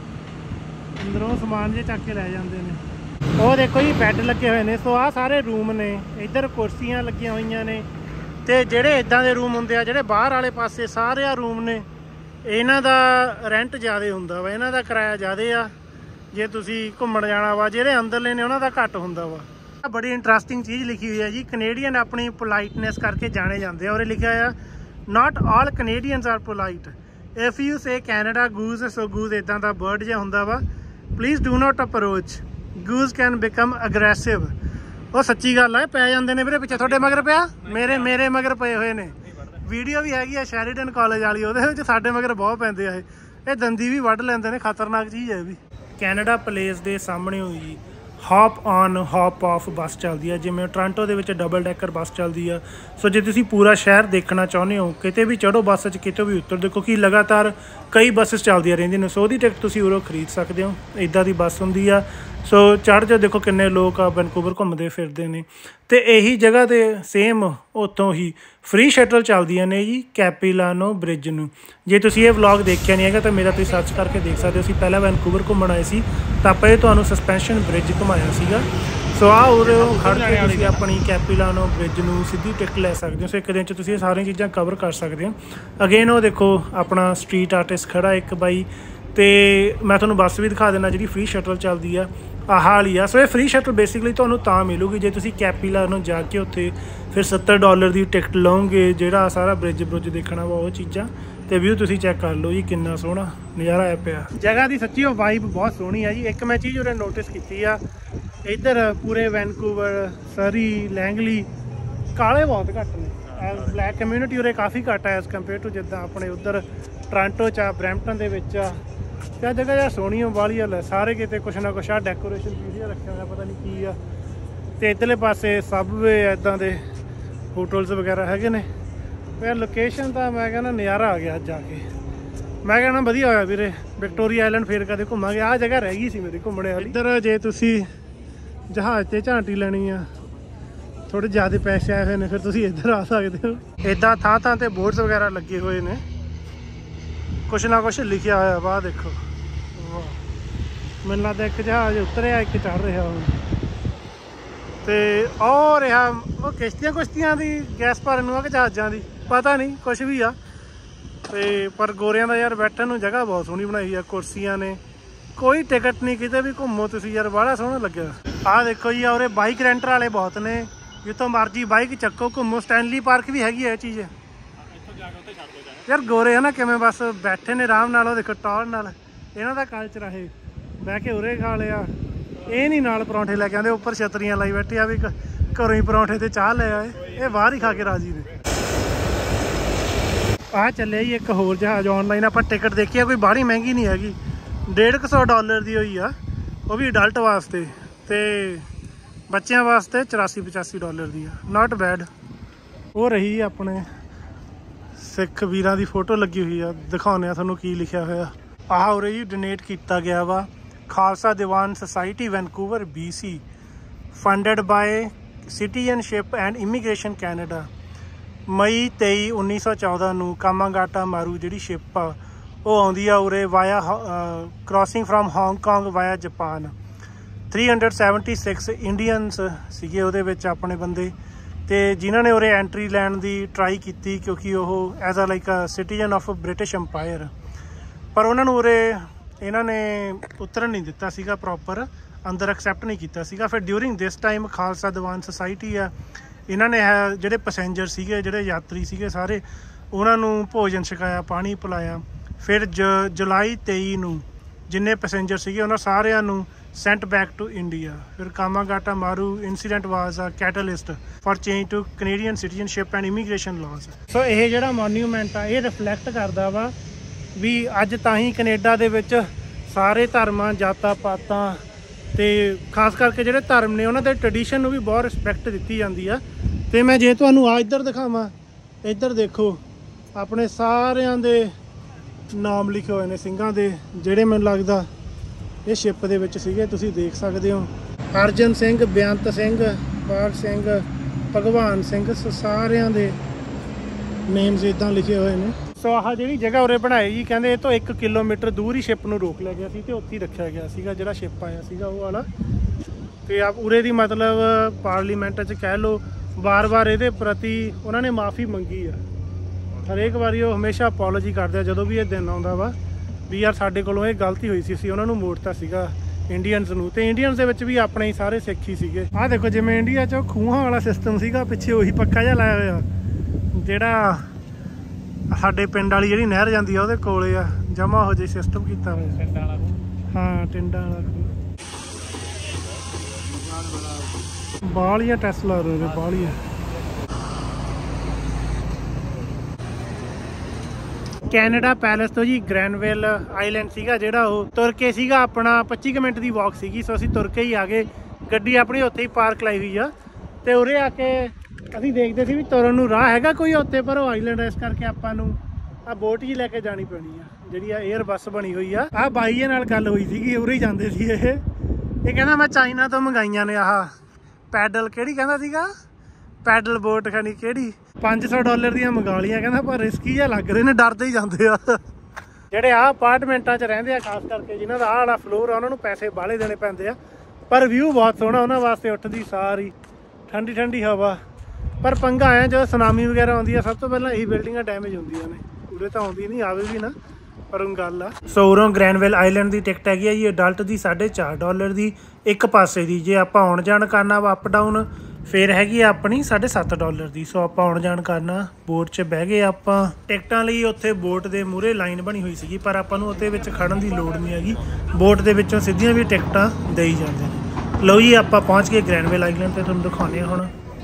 ਅੰਦਰੋਂ ਸਮਾਨ ਜੇ ਚੱਕ ਕੇ ਲੈ ਜਾਂਦੇ ਨੇ। ਉਹ ਦੇਖੋ ਜੀ ਬੈੱਡ ਲੱਗੇ ਹੋਏ ਨੇ। ਸੋ ਆਹ ਸਾਰੇ ਰੂਮ ਨੇ, ਇੱਧਰ ਕੁਰਸੀਆਂ ਲੱਗੀਆਂ ਹੋਈਆਂ ਨੇ। ਤੇ ਜਿਹੜੇ ਇਦਾਂ ਦੇ ਰੂਮ ਹੁੰਦੇ ਆ, ਜਿਹੜੇ ਬਾਹਰ ਵਾਲੇ ਪਾਸੇ ਸਾਰੇ ਆ ਰੂਮ ਨੇ, ਇਹਨਾਂ ਦਾ ਰੈਂਟ ਜ਼ਿਆਦਾ ਹੁੰਦਾ ਵਾ, ਇਹਨਾਂ ਦਾ ਕਿਰਾਇਆ ਜ਼ਿਆਦਾ ਆ। ਜੇ ਤੁਸੀਂ ਘੁੰਮਣ ਜਾਣਾ ਵਾ, ਜਿਹੜੇ ਅੰਦਰਲੇ ਨੇ ਉਹਨਾਂ ਦਾ ਘੱਟ ਹੁੰਦਾ ਵਾ। ਬੜੀ ਇੰਟਰਸਟਿੰਗ ਚੀਜ਼ ਲਿਖੀ ਹੋਈ ਹੈ ਜੀ, ਕੈਨੇਡੀਅਨ ਆਪਣੀ ਪੋਲਾਈਟਨੈਸ ਕਰਕੇ ਜਾਣੇ ਜਾਂਦੇ ਆ। ਔਰ ਲਿਖਿਆ ਆ not all Canadians are polite, if you say Canada goose, so goose ਇੱਦਾਂ ਦਾ ਬਰਡ ਜਿਹਾ ਹੁੰਦਾ ਵਾ। Please do not approach, goose can become aggressive. ਉਹ ਸੱਚੀ ਗੱਲ ਆ, ਪੈ ਜਾਂਦੇ ਨੇ ਵੀਰੇ ਪਿੱਛੇ। ਤੁਹਾਡੇ ਮਗਰ ਪਿਆ? ਮੇਰੇ ਮਗਰ ਪਏ ਹੋਏ ਨੇ। ਵੀਡੀਓ ਵੀ ਹੈਗੀ ਆ ਸ਼ੈਰੀਡਨ ਕਾਲਜ ਵਾਲੀ, ਉਹਦੇ ਵਿੱਚ ਸਾਡੇ ਮਗਰ ਬਹੁਤ ਪੈਂਦੇ ਆ। ਇਹ ਦੰਦੀ ਵੀ ਵੱਢ ਲੈਂਦੇ ਨੇ, ਖਤਰਨਾਕ ਚੀਜ਼ ਹੈ ਵੀ। ਕੈਨੇਡਾ ਪਲੇਸ ਦੇ ਸਾਹਮਣੇ ਹੋਈ ਜੀ hop on hop off bus ਚੱਲਦੀ ਆ। ਜਿਵੇਂ ਟੋਰਾਂਟੋ ਦੇ ਵਿੱਚ ਡਬਲ ਡੈਕਰ ਬੱਸ ਚੱਲਦੀ ਆ। ਸੋ ਜੇ ਤੁਸੀਂ ਪੂਰਾ ਸ਼ਹਿਰ ਦੇਖਣਾ ਚਾਹੁੰਦੇ ਹੋ, ਕਿਤੇ ਵੀ ਚੜ੍ਹੋ ਬੱਸ 'ਚ, ਕਿਤੇ ਵੀ ਉੱਤਰ ਦੇਖੋ ਕਿ ਲਗਾਤਾਰ ਕਈ ਬੱਸਿਸ ਚੱਲਦੀਆਂ ਰਹਿੰਦੀਆਂ ਨੇ। ਸੋ ਉਹਦੀ ਟਿਕਟ ਤੁਸੀਂ ਉਰੋਂ ਖਰੀਦ ਸਕਦੇ ਹੋ, ਇੱਦਾਂ ਦੀ ਬੱਸ ਹੁੰਦੀ ਆ। ਸੋ ਚੜ੍ਹ ਜਾਓ, ਦੇਖੋ ਕਿੰਨੇ ਲੋਕ ਆ ਵੈਨਕੂਵਰ ਘੁੰਮਦੇ ਫਿਰਦੇ ਨੇ। ਤੇ ਇਹੀ ਜਗ੍ਹਾ 'ਤੇ ਸੇਮ ਉੱਥੋਂ ਹੀ ਫ੍ਰੀ ਸ਼ਟਲ ਚੱਲਦੀਆਂ ਨੇ ਜੀ ਕੈਪੀਲਾਨੋ ਬ੍ਰਿਜ ਨੂੰ। ਜੇ ਤੁਸੀਂ ਇਹ ਵਲੌਗ ਦੇਖਿਆ ਨਹੀਂ ਹੈਗਾ ਤਾਂ ਮੇਰਾ ਤੁਸੀਂ ਸਰਚ ਕਰਕੇ ਦੇਖ ਸਕਦੇ ਹੋ। ਅਸੀਂ ਪਹਿਲਾਂ ਵੈਨਕੂਵਰ ਘੁੰਮਣ ਆਏ ਸੀ ਤਾਂ ਆਪਾਂ ਇਹ ਤੁਹਾਨੂੰ ਸਸਪੈਂਸ਼ਨ ਬ੍ਰਿਜ ਘੁਮਾਇਆ ਸੀਗਾ। ਸੋ ਆਹ ਉਰੇ ਖੜ੍ਹ ਕੇ ਤੁਸੀਂ ਆਪਣੀ ਕੈਪੀਲਾਨੋ ਬ੍ਰਿਜ ਨੂੰ ਸਿੱਧੀ ਟਿਕਟ ਲੈ ਸਕਦੇ ਹੋ। ਸੋ ਇੱਕ ਦਿਨ 'ਚ ਤੁਸੀਂ ਇਹ ਸਾਰੀਆਂ ਚੀਜ਼ਾਂ ਕਵਰ ਕਰ ਸਕਦੇ ਹੋ। ਅਗੇਨ ਉਹ ਦੇਖੋ ਆਪਣਾ ਸਟਰੀਟ ਆਰਟਿਸਟ ਖੜਾ ਇੱਕ ਬਾਈ। ਤੇ ਮੈਂ ਤੁਹਾਨੂੰ ਬੱਸ ਵੀ ਦਿਖਾ ਦਿੰਦਾ ਜਿਹੜੀ ਫ੍ਰੀ ਸ਼ਟਲ ਚੱਲਦੀ ਆ, ਆਹ ਵਾਲੀ ਆ। ਸੋ ਇਹ ਫ੍ਰੀ ਸ਼ਟਲ ਬੇਸਿਕਲੀ ਤੁਹਾਨੂੰ ਤਾਂ ਮਿਲੂਗੀ ਜੇ ਤੁਸੀਂ ਕੈਪੀਲਾਨੋ ਜਾ ਕੇ ਉੱਥੇ ਫਿਰ $70 ਦੀ ਟਿਕਟ ਲਓਗੇ। ਜਿਹੜਾ ਸਾਰਾ ਬ੍ਰਿਜ ਦੇਖਣਾ ਵਾ ਉਹ ਚੀਜ਼ਾਂ, ਤੇ ਵਿਊ ਤੁਸੀਂ ਚੈੱਕ ਕਰ ਲਓ ਜੀ, ਕਿੰਨਾ ਸੋਹਣਾ ਨਜ਼ਾਰਾ ਆਇਆ ਪਿਆ। ਜਗ੍ਹਾ ਦੀ ਸੱਚੀ ਉਹ ਵਾਈਬ ਬਹੁਤ ਸੋਹਣੀ ਆ ਜੀ। ਇੱਕ ਮੈਂ ਚੀਜ਼ ਉਰੇ ਨੋਟਿਸ ਕੀਤੀ ਆ, ਇੱਧਰ ਪੂਰੇ ਵੈਨਕੂਵਰ, ਸਰੀ, ਲੈਂਗਲੀ ਕਾਲੇ ਬਹੁਤ ਘੱਟ ਨੇ। ਬਲੈਕ ਕਮਿਊਨਿਟੀ ਉਰੇ ਕਾਫੀ ਘੱਟ ਆ ਐਜ਼ ਕੰਪੇਅਰ ਟੂ ਜਿੱਦਾਂ ਆਪਣੇ ਉੱਧਰ ਟੋਰਾਂਟੋ 'ਚ ਆ, ਬਰੈਂਪਟਨ ਦੇ ਵਿੱਚ ਆ। ਤੇ ਆਹ ਜਗ੍ਹਾ ਯਾਰ ਸੋਹਣੀ ਵਾਲੀ ਆ, ਸਾਰੇ ਕਿਤੇ ਕੁਛ ਨਾ ਕੁਛ ਆ ਡੈਕੋਰੇਸ਼ਨ ਪੀਸ ਰੱਖਿਆ ਹੋਇਆ, ਪਤਾ ਨਹੀਂ ਕੀ ਆ। ਤੇ ਇੱਧਰਲੇ ਪਾਸੇ ਸਬਵੇ ਇੱਦਾਂ ਦੇ ਹੋਟਲਸ ਵਗੈਰਾ ਹੈਗੇ ਨੇ। ਯਾਰ ਲੋਕੇਸ਼ਨ ਤਾਂ ਮੈਂ ਕਹਿੰਦਾ ਨਜ਼ਾਰਾ ਆ ਗਿਆ ਅੱਜ ਜਾ ਕੇ। ਮੈਂ ਕਹਿੰਦਾ ਵਧੀਆ ਹੋਇਆ ਵੀਰੇ। ਵਿਕਟੋਰੀਆ ਆਈਲੈਂਡ ਫੇਰ ਕਦੇ ਘੁੰਮਾਂਗੇ। ਆਹ ਜਗ੍ਹਾ ਰਹਿ ਗਈ ਸੀ ਮੇਰੀ ਘੁੰਮਣੇ ਵਾਲੀ। ਇੱਧਰ ਜੇ ਤੁਸੀਂ ਜਹਾਜ਼ 'ਤੇ ਝਾਂਟੀ ਲੈਣੀ ਆ, ਥੋੜ੍ਹੇ ਜ਼ਿਆਦਾ ਪੈਸੇ ਆਏ ਹੋਏ ਨੇ, ਫਿਰ ਤੁਸੀਂ ਇੱਧਰ ਆ ਸਕਦੇ ਹੋ। ਇੱਦਾਂ ਥਾਂ 'ਤੇ ਬੋਰਡਸ ਵਗੈਰਾ ਲੱਗੇ ਹੋਏ ਨੇ, ਕੁਛ ਨਾ ਕੁਛ ਲਿਖਿਆ ਹੋਇਆ ਵਾ। ਦੇਖੋ ਮੈਨੂੰ ਲੱਗਦਾ ਇੱਕ ਜਹਾਜ਼ ਉਤਰਿਆ, ਇੱਕ ਚੜ੍ਹ ਰਿਹਾ ਹੁਣ। ਤੇ ਉਹ ਰਿਹਾ ਉਹ ਕਿਸ਼ਤੀਆਂ ਦੀ ਗੈਸ ਭਰਨ ਨੂੰ ਆ ਕਿ ਜਹਾਜ਼ਾਂ ਦੀ, ਪਤਾ ਨਹੀਂ, ਕੁਛ ਵੀ ਆ। ਤੇ ਪਰ ਗੋਰਿਆਂ ਦਾ ਯਾਰ ਬੈਠਣ ਨੂੰ ਜਗ੍ਹਾ ਬਹੁਤ ਸੋਹਣੀ ਬਣਾਈ ਆ। ਕੁਰਸੀਆਂ ਨੇ, ਕੋਈ ਟਿਕਟ ਨਹੀਂ, ਕਿਤੇ ਵੀ ਘੁੰਮੋ ਤੁਸੀਂ ਯਾਰ, ਬੜਾ ਸੋਹਣਾ ਲੱਗਿਆ। ਆਹ ਦੇਖੋ ਜੀ, ਔਰ ਬਾਈਕ ਰੈਂਟਰ ਵਾਲੇ ਬਹੁਤ ਨੇ, ਜਿੱਥੋਂ ਮਰਜ਼ੀ ਬਾਈਕ ਚੱਕੋ ਘੁੰਮੋ। ਸਟੈਨਲੀ ਪਾਰਕ ਵੀ ਹੈਗੀ ਆ ਇਹ ਚੀਜ਼ ਯਾਰ। ਗੋਰੇ ਆ ਨਾ ਕਿਵੇਂ ਬਸ ਬੈਠੇ ਨੇ ਆਰਾਮ ਨਾਲ। ਉਹ ਦੇਖੋ ਟੌਰ ਨਾਲ, ਇਹਨਾਂ ਦਾ ਕਲਚਰ ਆ ਇਹ। ਬਹਿ ਕੇ ਉਰੇ ਖਾ ਲਿਆ, ਇਹ ਨਹੀਂ ਨਾਲ ਪਰੌਂਠੇ ਲੈ ਕੇ ਆਉਂਦੇ, ਉੱਪਰ ਛਤਰੀਆਂ ਲਾਈ ਬੈਠੇ ਆ ਵੀ ਘਰੋਂ ਹੀ ਪਰੌਂਠੇ ਤੇ ਚਾਹ ਲੈ ਆਏ। ਇਹ ਬਾਹਰ ਹੀ ਖਾ ਕੇ ਰਾਜੀ ਨੇ। ਆਹ ਚੱਲਿਆ ਜੀ ਇੱਕ ਹੋਰ ਜਹਾਜ਼ ਔਨਲਾਈਨ। ਆਪਾਂ ਟਿਕਟ ਦੇਖੀ ਆ, ਕੋਈ ਬਾਹਲੀ ਮਹਿੰਗੀ ਨਹੀਂ ਹੈਗੀ, $150 ਦੀ ਹੋਈ ਆ। ਉਹ ਵੀ ਅਡਲਟ ਵਾਸਤੇ, ਤੇ ਬੱਚਿਆਂ ਵਾਸਤੇ $84-85 ਦੀ ਆ। Not bad. ਉਹ ਰਹੀ ਆਪਣੇ सिख वीरां दी फोटो लगी हुई है, दिखाने थानू की लिखा होया। आह उरे जी डोनेट किया गया वा Khalsa Diwan society Vancouver BC, funded by citizenship and immigration Canada. May 23 1914 ਨੂੰ ਕਾਮਾਗਾਟਾ ਮਾਰੂ ਜਿਹੜੀ ਸ਼ਿਪ ਆ ਉਹ ਆਉਂਦੀ ਆ ਉਰੇ via crossing from Hong Kong via Japan. 376 Indians ਸੀਗੇ ਉਹਦੇ ਵਿੱਚ ਆਪਣੇ ਬੰਦੇ, ਤੇ ਜਿਨ੍ਹਾਂ ਨੇ ਉਰੇ ਐਂਟਰੀ ਲੈਣ ਦੀ ਟਰਾਈ ਕੀਤੀ ਕਿਉਂਕਿ ਉਹ as a like a citizen of British empire, ਪਰ ਉਹਨਾਂ ਨੂੰ ਉਰੇ ਇਹਨਾਂ ਨੇ ਉਤਰਨ ਨਹੀਂ ਦਿੱਤਾ ਸੀਗਾ, ਪ੍ਰੋਪਰ ਅੰਦਰ ਐਕਸੈਪਟ ਨਹੀਂ ਕੀਤਾ ਸੀਗਾ। ਫਿਰ during this time Khalsa Diwan society ਆ, ਇਹਨਾਂ ਨੇ ਜਿਹੜੇ ਪੈਸੇਂਜਰ ਸੀਗੇ, ਜਿਹੜੇ ਯਾਤਰੀ ਸੀਗੇ ਸਾਰੇ, ਉਹਨਾਂ ਨੂੰ ਭੋਜਨ ਛਕਾਇਆ, ਪਾਣੀ ਪਿਲਾਇਆ। ਫਿਰ ਜੁਲਾਈ 23 ਨੂੰ ਜਿੰਨੇ ਪੈਸੇਂਜਰ ਸੀਗੇ ਉਹਨਾਂ ਸਾਰਿਆਂ ਨੂੰ sent back to India। ਫਿਰ ਕਾਮਾਗਾਟਾ ਮਾਰੂ incident was a catalyst for change to Canadian citizenship and immigration laws। ਸੋ ਇਹ ਜਿਹੜਾ ਮੋਨੂਮੈਂਟ ਆ ਇਹ ਰਿਫਲੈਕਟ ਕਰਦਾ ਵਾ ਵੀ ਅੱਜ ਤਾਂ ਹੀ ਕੈਨੇਡਾ ਦੇ ਵਿੱਚ ਸਾਰੇ ਧਰਮਾਂ, ਜਾਤਾਂ ਪਾਤਾਂ ਤੇ ਖਾਸ ਕਰਕੇ ਜਿਹੜੇ ਧਰਮ ਨੇ ਉਹਨਾਂ ਦੇ ਟ੍ਰੈਡੀਸ਼ਨ ਨੂੰ ਵੀ ਬਹੁਤ ਰਿਸਪੈਕਟ ਦਿੱਤੀ ਜਾਂਦੀ ਆ। ਤੇ ਮੈਂ ਜੇ ਤੁਹਾਨੂੰ ਆ ਇੱਧਰ ਦਿਖਾਵਾਂ, ਇੱਧਰ ਦੇਖੋ ਆਪਣੇ ਸਾਰਿਆਂ ਦੇ ਨਾਮ ਲਿਖੇ ਹੋਏ ਨੇ ਸਿੰਘਾਂ ਦੇ, ਜਿਹੜੇ ਮੈਨੂੰ ਲੱਗਦਾ ਇਹ ਸ਼ਿਪ ਦੇ ਵਿੱਚ ਸੀਗੇ। ਤੁਸੀਂ ਦੇਖ ਸਕਦੇ ਹੋ ਅਰਜਨ ਸਿੰਘ, ਬੇਅੰਤ ਸਿੰਘ, ਪਾਲ ਸਿੰਘ, ਭਗਵਾਨ ਸਿੰਘ, ਸਾਰਿਆਂ ਦੇ ਨੇਮਸ ਇੱਦਾਂ ਲਿਖੇ ਹੋਏ ਨੇ। ਸੋ ਆਹ ਜਿਹੜੀ ਜਗ੍ਹਾ ਉਰੇ ਬਣਾਈ ਜੀ, ਕਹਿੰਦੇ ਇਹ ਤੋਂ 1 ਕਿਲੋਮੀਟਰ ਦੂਰ ਹੀ ਸ਼ਿਪ ਨੂੰ ਰੋਕ ਲਿਆ ਗਿਆ ਸੀ ਤੇ ਉੱਥੇ ਹੀ ਰੱਖਿਆ ਗਿਆ ਸੀਗਾ ਜਿਹੜਾ ਸ਼ਿਪ ਆਇਆ ਸੀਗਾ ਉਹ ਵਾਲਾ। ਤੇ ਆਪ ਉਰੇ ਦੀ ਮਤਲਬ ਪਾਰਲੀਮੈਂਟ 'ਚ ਕਹਿ ਲਓ ਵਾਰ-ਵਾਰ ਇਹਦੇ ਪ੍ਰਤੀ ਉਹਨਾਂ ਨੇ ਮਾफ़ੀ ਮੰਗੀ ਆ। ਹਰੇਕ ਵਾਰੀ ਉਹ ਹਮੇਸ਼ਾ ਅਪੋਲੋਜੀ ਕਰਦੇ ਆ ਜਦੋਂ ਵੀ ਇਹ ਦਿਨ ਆਉਂਦਾ ਵਾ ਵੀ ਯਾਰ ਸਾਡੇ ਕੋਲੋਂ ਇਹ ਗਲਤੀ ਹੋਈ ਸੀ, ਅਸੀਂ ਉਹਨਾਂ ਨੂੰ ਮੋੜਤਾ ਸੀਗਾ ਇੰਡੀਅਨਸ ਨੂੰ। ਤੇ ਇੰਡੀਅਨਸ ਦੇ ਵਿੱਚ ਵੀ ਆਪਣੇ ਹੀ ਸਾਰੇ ਸਿੱਖ ਹੀ ਸੀਗੇ। ਆਹ ਦੇਖੋ ਜਿਵੇਂ ਇੰਡੀਆ 'ਚ ਖੂਹਾਂ ਵਾਲਾ ਸਿਸਟਮ ਸੀਗਾ, ਪਿੱਛੇ ਉਹੀ ਪੱਕਾ ਜਿਹਾ ਲਾਇਆ ਹੋਇਆ ਜਿਹੜਾ ਸਾਡੇ ਪਿੰਡ ਵਾਲੀ ਜਿਹੜੀ ਨਹਿਰ ਜਾਂਦੀ ਆ ਉਹਦੇ ਕੋਲੇ ਆ, ਜਮਾ ਹੋ ਜੇ ਸਿਸਟਮ ਕੀਤਾ ਹੋਇਆ ਟਿੰਡਾਂ ਵਾਲਾ। ਹਾਂ ਟਿੰਡਾਂ ਵਾਲਾ ਬਾਹਲੀਆਂ ਟੈਸਲਾ ਰੋਦੇ ਬਾਹਲੀਆਂ। ਕੈਨੇਡਾ ਪੈਲੇਸ ਤੋਂ ਜੀ ਗ੍ਰੈਨਵਿਲ ਆਈਲੈਂਡ ਸੀਗਾ ਜਿਹੜਾ, ਉਹ ਤੁਰ ਕੇ ਸੀਗਾ ਆਪਣਾ 25 ਮਿੰਟ ਦੀ ਵਾਕ ਸੀਗੀ। ਸੋ ਅਸੀਂ ਤੁਰ ਕੇ ਹੀ ਆ ਗਏ, ਗੱਡੀ ਆਪਣੀ ਉੱਥੇ ਹੀ ਪਾਰਕ ਲਾਈ ਹੋਈ ਆ। ਤੇ ਉਰੇ ਆ ਕੇ ਅਸੀਂ ਦੇਖਦੇ ਸੀ ਵੀ ਤੁਰਨ ਨੂੰ ਰਾਹ ਹੈਗਾ ਕੋਈ ਉੱਥੇ, ਪਰ ਉਹ ਆਈਲੈਂਡ ਇਸ ਕਰਕੇ ਆਪਾਂ ਨੂੰ ਆ ਬੋਟ ਹੀ ਲੈ ਕੇ ਜਾਣੀ ਪੈਣੀ ਆ, ਜਿਹੜੀ ਆ 에ਅਰ ਬੱਸ ਬਣੀ ਹੋਈ ਆ। ਆਹ ਬਾਈ ਨਾਲ ਗੱਲ ਹੋਈ ਸੀਗੀ, ਉਰੇ ਹੀ ਜਾਂਦੇ ਸੀ ਇਹ ਕਹਿੰਦਾ ਮੈਂ ਚਾਈਨਾ ਤੋਂ ਮੰਗਾਈਆਂ ਨੇ ਆਹ ਪੈਡਲ, ਕਿਹੜੀ ਕਹਿੰਦਾ ਸੀਗਾ ਪੈਡਲ ਬੋਟ, ਖਾਣੀ ਕਿਹੜੀ $500 ਦੀਆਂ ਮੰਗਾ ਲਈਆਂ ਕਹਿੰਦਾ, ਪਰ ਰਿਸਕੀ ਜਿਹਾ ਲੱਗ ਰਹੇ ਨੇ, ਡਰਦੇ ਹੀ ਜਾਂਦੇ ਆ। ਜਿਹੜੇ ਆਹ ਅਪਾਰਟਮੈਂਟਾਂ 'ਚ ਰਹਿੰਦੇ ਆ ਖਾਸ ਕਰਕੇ ਜਿਨ੍ਹਾਂ ਦਾ ਆਹ ਵਾਲਾ ਫਲੋਰ ਆ, ਉਹਨਾਂ ਨੂੰ ਪੈਸੇ ਬਾਹਲੇ ਦੇਣੇ ਪੈਂਦੇ ਆ, ਪਰ ਵਿਊ ਬਹੁਤ ਸੋਹਣਾ ਉਹਨਾਂ ਵਾਸਤੇ। ਉੱਠਦੀ ਸਾਰੀ ਠੰਡੀ ਠੰਡੀ ਹਵਾ। ਪਰ ਪੰਗਾ ਆਇਆ ਜਦੋਂ ਸੁਨਾਮੀ ਵਗੈਰਾ ਆਉਂਦੀ ਆ, ਸਭ ਤੋਂ ਪਹਿਲਾਂ ਇਹੀ ਬਿਲਡਿੰਗਾਂ ਡੈਮੇਜ ਹੁੰਦੀਆਂ ਨੇ, ਉਰੇ ਤਾਂ ਆਉਂਦੀ ਨਹੀਂ, ਆਵੇ ਵੀ ਨਾ, ਪਰ ਉਹ ਗੱਲ ਆ। ਸੋ ਉਰੋਂ ਗ੍ਰੈਨਵਿਲ ਆਈਲੈਂਡ ਦੀ ਟਿਕਟ ਹੈਗੀ ਆ ਜੀ ਅਡਲਟ ਦੀ $4.5 ਦੀ ਇੱਕ ਪਾਸੇ ਦੀ। ਜੇ ਆਪਾਂ ਆਉਣ ਜਾਣ ਕਰਨਾ ਵਾ ਅਪ ਡਾਊਨ ਫਿਰ ਹੈਗੀ ਆ ਆਪਣੀ $7.5 ਦੀ। ਸੋ ਆਪਾਂ ਆਉਣ ਜਾਣ ਕਰਨਾ, ਬੋਟ 'ਚ ਬਹਿ ਗਏ ਆਪਾਂ। ਟਿਕਟਾਂ ਲਈ ਉੱਥੇ ਬੋਟ ਦੇ ਮੂਹਰੇ ਲਾਈਨ ਬਣੀ ਹੋਈ ਸੀਗੀ, ਪਰ ਆਪਾਂ ਨੂੰ ਉਹਦੇ ਵਿੱਚ ਖੜਨ ਦੀ ਲੋੜ ਨਹੀਂ ਹੈਗੀ, ਬੋਟ ਦੇ ਵਿੱਚੋਂ ਸਿੱਧੀਆਂ ਵੀ ਟਿਕਟਾਂ ਦੇਈ ਜਾਂਦੇ ਨੇ। ਲਓ ਜੀ ਆਪਾਂ ਪਹੁੰਚ ਗਏ ਗ੍ਰੈਨਵਿਲ ਆਈਲੈਂਡ ਤੇ, ਤੁਹਾਨੂੰ ਦਿਖਾਉਂਦੇ ਹਾਂ ਹੁਣ।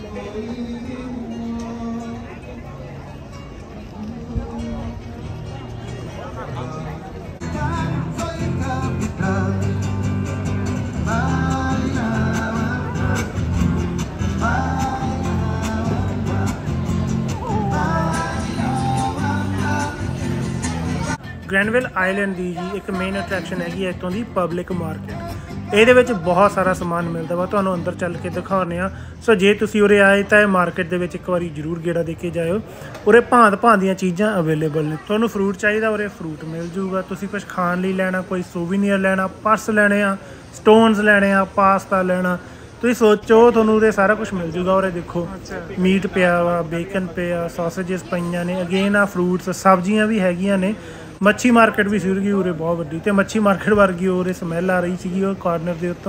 ਗ੍ਰੈਨਵਿਲ ਆਈਲੈਂਡ ਦੀ ਜੀ ਇੱਕ ਮੇਨ ਅਟਰੈਕਸ਼ਨ ਹੈਗੀ ਹੈ ਇੱਥੋਂ ਦੀ ਪਬਲਿਕ ਮਾਰਕੀਟ। ਇਹਦੇ ਵਿੱਚ ਬਹੁਤ ਸਾਰਾ ਸਮਾਨ ਮਿਲਦਾ ਵਾ, ਤੁਹਾਨੂੰ ਅੰਦਰ ਚੱਲ ਕੇ ਦਿਖਾਉਂਦੇ ਆ। ਸੋ ਜੇ ਤੁਸੀਂ ਉਰੇ ਆਏ ਤਾਂ ਇਹ ਮਾਰਕੀਟ ਦੇ ਵਿੱਚ ਇੱਕ ਵਾਰੀ ਜ਼ਰੂਰ ਗੇੜਾ ਦੇ ਕੇ ਜਾਇਓ। ਉਰੇ ਭਾਂਤ ਦੀਆਂ ਚੀਜ਼ਾਂ ਅਵੇਲੇਬਲ ਨੇ। ਤੁਹਾਨੂੰ ਫਰੂਟ ਚਾਹੀਦਾ ਉਰੇ ਫਰੂਟ ਮਿਲ ਜੂਗਾ, ਤੁਸੀਂ ਕੁਝ ਖਾਣ ਲਈ ਲੈਣਾ, ਕੋਈ ਸੂਵੀਨੀਅਰ ਲੈਣਾ, ਪਰਸ ਲੈਣੇ ਆ, ਸਟੋਨਸ ਲੈਣੇ ਆ, ਪਾਸਤਾ ਲੈਣਾ, ਤੁਸੀਂ ਸੋਚੋ ਤੁਹਾਨੂੰ ਉਰੇ ਸਾਰਾ ਕੁਝ ਮਿਲ ਜੂਗਾ। ਉਰੇ ਦੇਖੋ ਮੀਟ ਪਿਆ ਵਾ, ਬੇਕਨ ਪਿਆ, ਸੌਸੇਜਸ ਪਈਆਂ ਨੇ, ਅਗੇਨ ਆ ਫਰੂਟਸ, ਸਬਜ਼ੀਆਂ ਵੀ ਹੈਗੀਆਂ ਨੇ। ਮੱਛੀ ਮਾਰਕੀਟ ਵੀ ਸੀਗੀ ਉਰੇ ਬਹੁਤ ਵੱਡੀ, ਤੇ ਮੱਛੀ ਮਾਰਕੀਟ ਵਰਗੀ ਉਰੇ ਸਮੈਲ ਆ ਰਹੀ ਸੀਗੀ ਉਹ ਕਾਰਨਰ ਦੇ ਉੱਤੋਂ।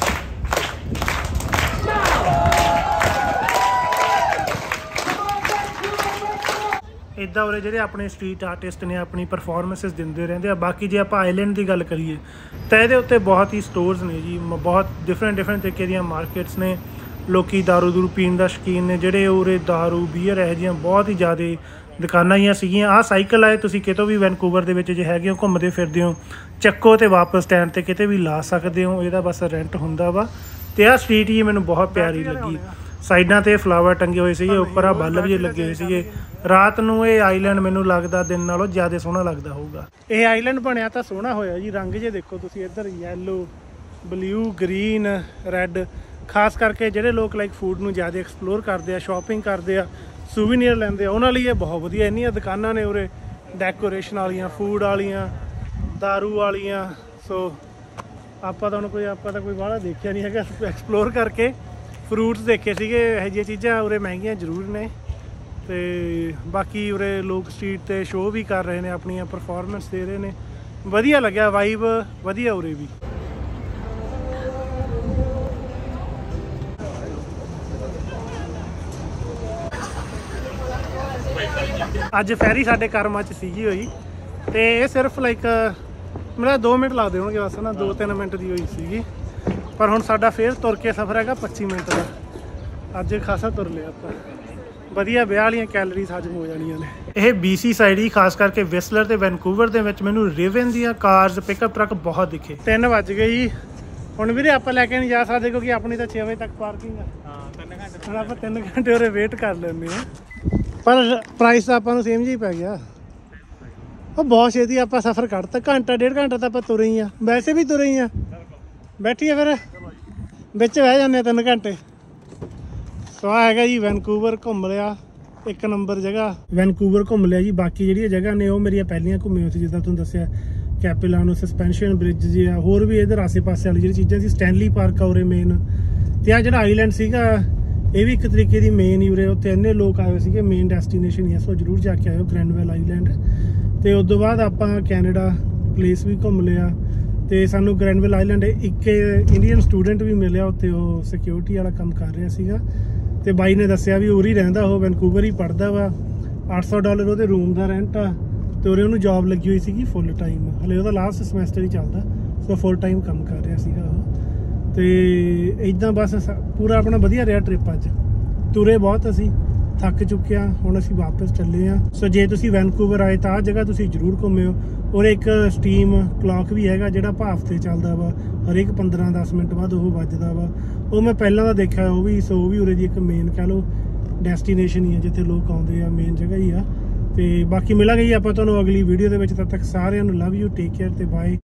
ਇੱਦਾਂ ਉਰੇ ਜਿਹੜੇ ਆਪਣੇ ਸਟਰੀਟ ਆਰਟਿਸਟ ਨੇ ਆਪਣੀ ਪਰਫੋਰਮੈਂਸਿਸ ਦਿੰਦੇ ਰਹਿੰਦੇ ਆ। ਬਾਕੀ ਜੇ ਆਪਾਂ ਆਈਲੈਂਡ ਦੀ ਗੱਲ ਕਰੀਏ ਤਾਂ ਇਹਦੇ ਉੱਤੇ ਬਹੁਤ ਹੀ ਸਟੋਰਸ ਨੇ ਜੀ, ਬਹੁਤ ਡਿਫਰੈਂਟ ਤਰੀਕੇ ਦੀਆਂ ਮਾਰਕੀਟਸ ਨੇ। ਲੋਕੀ ਦਾਰੂ ਦੂਰੂ ਪੀਣ ਦਾ ਸ਼ੌਕੀਨ ਨੇ, ਜਿਹੜੇ ਉਰੇ ਦਾਰੂ ਬੀਅਰ ਇਹੋ ਜਿਹੀਆਂ ਬਹੁਤ ਹੀ ਜ਼ਿਆਦਾ ਦੁਕਾਨਾਂ ਹੀ ਸੀਗੀਆਂ। ਆਹ ਸਾਈਕਲ ਆਏ ਤੁਸੀਂ ਕਿਤੋਂ ਵੀ ਵੈਨਕੂਵਰ ਦੇ ਵਿੱਚ ਜੇ ਹੈਗੇ ਹੋ ਘੁੰਮਦੇ ਫਿਰਦੇ ਹੋ, ਚੱਕੋ ਤੇ ਵਾਪਸ ਸਟੈਂਡ ਤੇ ਕਿਤੇ ਵੀ ਲਾ ਸਕਦੇ ਹੋ, ਇਹਦਾ ਬਸ ਰੈਂਟ ਹੁੰਦਾ ਵਾ। ਤੇ ਆਹ ਸਟਰੀਟ ਹੀ ਮੈਨੂੰ ਬਹੁਤ ਪਿਆਰੀ ਲੱਗੀ, ਸਾਈਡਾਂ ਤੇ ਫਲਾਵਰ ਟੰਗੇ ਹੋਏ ਸੀਗੇ, ਉੱਪਰ ਆ ਬਲਬ ਜਿਹੇ ਲੱਗੇ ਹੋਏ ਸੀਗੇ, ਰਾਤ ਨੂੰ ਇਹ ਆਈਲੈਂਡ ਮੈਨੂੰ ਲੱਗਦਾ ਦਿਨ ਨਾਲੋਂ ਜ਼ਿਆਦਾ ਸੋਹਣਾ ਲੱਗਦਾ ਹੋਊਗਾ। ਇਹ ਆਈਲੈਂਡ ਬਣਿਆ ਤਾਂ ਸੋਹਣਾ ਹੋਇਆ ਜੀ, ਰੰਗ ਜੇ ਦੇਖੋ ਤੁਸੀਂ, ਇੱਧਰ ਯੈਲੋ, ਬਲੂ, ਗ੍ਰੀਨ, ਰੈੱਡ। ਖਾਸ ਕਰਕੇ ਜਿਹੜੇ ਲੋਕ ਲਾਈਕ ਫੂਡ ਨੂੰ ਜ਼ਿਆਦਾ ਐਕਸਪਲੋਰ ਕਰਦੇ ਆ, ਸ਼ਾਪਿੰਗ ਕਰਦੇ ਆ, ਸੂਵੀਨੀਅਰ ਲੈਂਦੇ ਆ, ਉਹਨਾਂ ਲਈ ਇਹ ਬਹੁਤ ਵਧੀਆ। ਇੰਨੀਆਂ ਦੁਕਾਨਾਂ ਨੇ ਉਰੇ ਡੈਕੋਰੇਸ਼ਨ ਵਾਲੀਆਂ, ਫੂਡ ਵਾਲੀਆਂ, ਦਾਰੂ ਵਾਲੀਆਂ। ਸੋ ਆਪਾਂ ਤਾਂ ਕੋਈ ਬਾਹਲਾ ਦੇਖਿਆ ਨਹੀਂ ਹੈਗਾ ਐਕਸਪਲੋਰ ਕਰਕੇ। ਫਰੂਟਸ ਦੇਖੇ ਸੀਗੇ, ਇਹੋ ਜਿਹੀਆਂ ਚੀਜ਼ਾਂ ਉਰੇ ਮਹਿੰਗੀਆਂ ਜ਼ਰੂਰ ਨੇ। ਤੇ ਬਾਕੀ ਉਰੇ ਲੋਕ ਸਟਰੀਟ 'ਤੇ ਸ਼ੋਅ ਵੀ ਕਰ ਰਹੇ ਨੇ, ਆਪਣੀਆਂ ਪਰਫਾਰਮੈਂਸ ਦੇ ਰਹੇ ਨੇ। ਵਧੀਆ ਲੱਗਿਆ, ਵਾਈਬ ਵਧੀਆ ਉਰੇ ਵੀ। ਅੱਜ ਫੈਰੀ ਸਾਡੇ ਕਰਮਾਂ 'ਚ ਸੀਗੀ ਹੋਈ, ਤੇ ਇਹ ਸਿਰਫ ਲਾਈਕ ਮੇਰਾ 2 ਮਿੰਟ ਲੱਗਦੇ ਹੋਣਗੇ ਬਸ ਨਾ, 2-3 ਮਿੰਟ ਦੀ ਹੋਈ ਸੀਗੀ। ਪਰ ਹੁਣ ਸਾਡਾ ਫੇਰ ਤੁਰ ਕੇ ਸਫ਼ਰ ਹੈਗਾ 25 ਮਿੰਟ ਦਾ। ਅੱਜ ਖਾਸਾ ਤੁਰ ਲਿਆ ਆਪਾਂ, ਵਧੀਆ। ਵਿਆਹ ਵਾਲੀਆਂ ਕੈਲਰੀਜ਼ ਹਜਮ ਹੋ ਜਾਣੀਆਂ ਨੇ। ਇਹ BC ਸਾਈਡ ਹੀ, ਖਾਸ ਕਰਕੇ ਵਿਸਲਰ ਤੇ ਵੈਨਕੂਵਰ ਦੇ ਵਿੱਚ ਮੈਨੂੰ ਰੇਵਨ ਦੀਆਂ ਕਾਰਸ, ਪਿਕਅਪ ਟਰੱਕ ਬਹੁਤ ਦਿਖੇ। 3 ਵੱਜ ਗਏ ਜੀ। ਹੁਣ ਵੀਰੇ ਆਪਾਂ ਲੈ ਕੇ ਨਹੀਂ ਜਾ ਸਕਦੇ ਕਿਉਂਕਿ ਆਪਣੀ ਤਾਂ 6 ਵਜੇ ਤੱਕ ਪਾਰਕਿੰਗ ਆ। 3 ਘੰਟੇ ਹੁਣ ਆਪਾਂ 3 ਘੰਟੇ ਉਰੇ ਵੇਟ ਕਰ ਲੈਂਦੇ ਹਾਂ। ਪਰ ਪ੍ਰਾਈਸ ਤਾਂ ਆਪਾਂ ਨੂੰ ਸੇਮ ਜਿਹਾ ਹੀ ਪੈ ਗਿਆ। ਉਹ ਬਹੁਤ ਛੇਤੀ ਆਪਾਂ ਸਫ਼ਰ ਕੱਢਤਾ, ਘੰਟਾ 1.5 ਘੰਟਾ ਤਾਂ ਆਪਾਂ ਤੁਰੇ ਹੀ ਆ। ਵੈਸੇ ਵੀ ਤੁਰੇ ਹੀ ਆ, ਬੈਠੀਏ ਫਿਰ ਵਿੱਚ ਬਹਿ ਜਾਂਦੇ ਆ 3 ਘੰਟੇ। ਸੋ ਆ ਹੈਗਾ ਜੀ ਵੈਨਕੂਵਰ, ਘੁੰਮ ਲਿਆ। 1 ਨੰਬਰ ਜਗ੍ਹਾ ਵੈਨਕੂਵਰ ਘੁੰਮ ਲਿਆ ਜੀ। ਬਾਕੀ ਜਿਹੜੀਆਂ ਜਗ੍ਹਾ ਨੇ ਉਹ ਮੇਰੀਆਂ ਪਹਿਲੀਆਂ ਘੁੰਮੀਆਂ ਸੀ, ਜਿੱਦਾਂ ਤੁਹਾਨੂੰ ਦੱਸਿਆ ਕੈਪੀਲਾਨੋ, ਸਸਪੈਂਸ਼ਨ ਬ੍ਰਿਜ ਜੀ ਆ, ਹੋਰ ਵੀ ਇੱਧਰ ਆਸੇ ਪਾਸੇ ਵਾਲੀ ਜਿਹੜੀ ਚੀਜ਼ਾਂ ਸੀ। ਸਟੈਨਲੀ ਪਾਰਕ ਆ ਉਰੇ ਮੇਨ। ਤੇ ਆ ਜਿਹੜਾ ਆਈਲੈਂਡ ਸੀਗਾ ਇਹ ਵੀ ਇੱਕ ਤਰੀਕੇ ਦੀ ਮੇਨ ਹੀ ਉਰੇ, ਉੱਥੇ ਇੰਨੇ ਲੋਕ ਆਏ ਹੋਏ ਸੀਗੇ, ਮੇਨ ਡੈਸਟੀਨੇਸ਼ਨ ਹੀ ਆ। ਸੋ ਜ਼ਰੂਰ ਜਾ ਕੇ ਆਇਓ ਗ੍ਰੈਂਡਵੈਲ ਆਈਲੈਂਡ। ਤੇ ਉਸ ਤੋਂ ਬਾਅਦ ਆਪਾਂ ਕੈਨੇਡਾ ਪਲੇਸ ਵੀ ਘੁੰਮ ਲਿਆ। ਤੇ ਸਾਨੂੰ ਗ੍ਰੈਂਡਵੈਲ ਆਈਲੈਂਡ ਇੱਕ ਇੰਡੀਅਨ ਸਟੂਡੈਂਟ ਵੀ ਮਿਲਿਆ ਉੱਥੇ, ਉਹ ਸਿਕਿਉਰਿਟੀ ਵਾਲਾ ਕੰਮ ਕਰ ਰਿਹਾ ਸੀਗਾ। ਤੇ ਬਾਈ ਨੇ ਦੱਸਿਆ ਵੀ ਉਰੇ ਹੀ ਰਹਿੰਦਾ, ਉਹ ਵੈਨਕੂਵਰ ਹੀ ਪੜ੍ਹਦਾ ਵਾ। $800 ਉਹਦੇ ਰੂਮ ਦਾ ਰੈਂਟ ਆ। ਤੇ ਉਰੇ ਉਹਨੂੰ ਜੌਬ ਲੱਗੀ ਹੋਈ ਸੀਗੀ ਫੁੱਲ ਟਾਈਮ, ਹਲੇ ਉਹਦਾ ਲਾਸਟ ਸਮੈਸਟਰ ਹੀ ਚੱਲਦਾ। ਸੋ ਫੁੱਲ ਟਾਈਮ ਕੰਮ ਕਰ ਰਿਹਾ ਸੀਗਾ ਉਹ। ਤੇ ਇੱਦਾਂ ਬਸ ਪੂਰਾ ਆਪਣਾ ਵਧੀਆ ਰਿਹਾ ਟ੍ਰਿਪ। ਅੱਜ ਤੁਰੇ ਬਹੁਤ, ਅਸੀਂ ਥੱਕ ਚੁੱਕੇ ਹਾਂ, ਹੁਣ ਅਸੀਂ ਵਾਪਸ ਚੱਲੇ ਹਾਂ। ਸੋ ਜੇ ਤੁਸੀਂ ਵੈਨਕੂਵਰ ਆਏ ਤਾਂ ਆਹ ਜਗ੍ਹਾ ਤੁਸੀਂ ਜ਼ਰੂਰ ਘੁੰਮਿਓ। ਔਰ ਇੱਕ ਸਟੀਮ ਕਲੌਕ ਵੀ ਹੈਗਾ ਜਿਹੜਾ ਭਾਫ 'ਤੇ ਚੱਲਦਾ ਵਾ, ਹਰੇਕ 15-10 ਮਿੰਟ ਬਾਅਦ ਉਹ ਵੱਜਦਾ ਵਾ। ਉਹ ਮੈਂ ਪਹਿਲਾਂ ਤਾਂ ਦੇਖਿਆ ਉਹ ਵੀ। ਸੋ ਉਹ ਵੀ ਉਰੇ ਦੀ ਇੱਕ ਮੇਨ ਕਹਿ ਲਓ ਡੈਸਟੀਨੇਸ਼ਨ ਹੀ ਆ, ਜਿੱਥੇ ਲੋਕ ਆਉਂਦੇ ਆ, ਮੇਨ ਜਗ੍ਹਾ ਹੀ ਆ। ਤੇ ਬਾਕੀ ਮਿਲਾਂਗੇ ਜੀ ਆਪਾਂ ਤੁਹਾਨੂੰ ਅਗਲੀ ਵੀਡੀਓ ਦੇ ਵਿੱਚ। ਤਦ ਤੱਕ ਸਾਰਿਆਂ ਨੂੰ ਲਵ ਯੂ, ਟੇਕ ਕੇਅਰ ਤੇ ਬਾਏ।